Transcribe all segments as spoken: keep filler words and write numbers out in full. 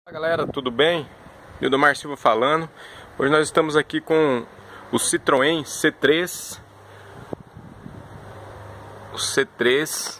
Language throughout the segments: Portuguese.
Fala galera, tudo bem? Nildomar Silva falando. Hoje nós estamos aqui com o Citroën C três. O C três.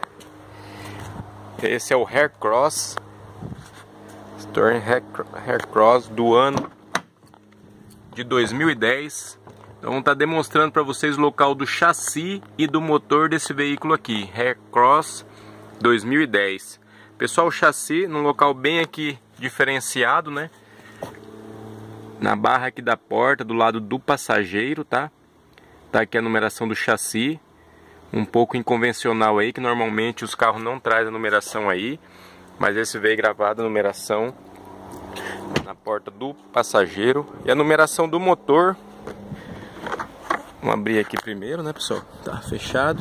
Esse é o Haircross. Citroën Haircross do ano de dois mil e dez. Então vamos estar demonstrando para vocês o local do chassi e do motor desse veículo aqui, Haircross dois mil e dez. Pessoal, o chassi num local bem aqui diferenciado, né? Na barra aqui da porta, do lado do passageiro, tá? Tá aqui a numeração do chassi. Um pouco inconvencional aí, que normalmente os carros não trazem a numeração aí. Mas esse veio gravado a numeração na porta do passageiro. E a numeração do motor. Vamos abrir aqui primeiro, né, pessoal? Tá fechado.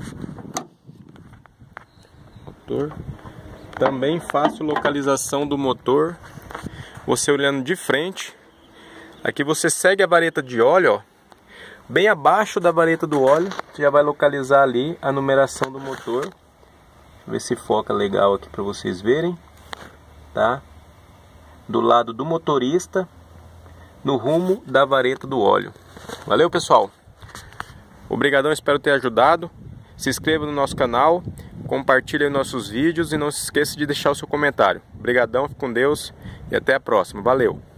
Motor. Também fácil localização do motor. Você olhando de frente. Aqui você segue a vareta de óleo, ó. Bem abaixo da vareta do óleo, você já vai localizar ali a numeração do motor. Deixa eu ver se foca legal aqui para vocês verem, tá? Do lado do motorista, no rumo da vareta do óleo. Valeu, pessoal. Obrigadão, espero ter ajudado. Se inscreva no nosso canal, compartilhe nossos vídeos e não se esqueça de deixar o seu comentário. Obrigadão, fique com Deus e até a próxima. Valeu!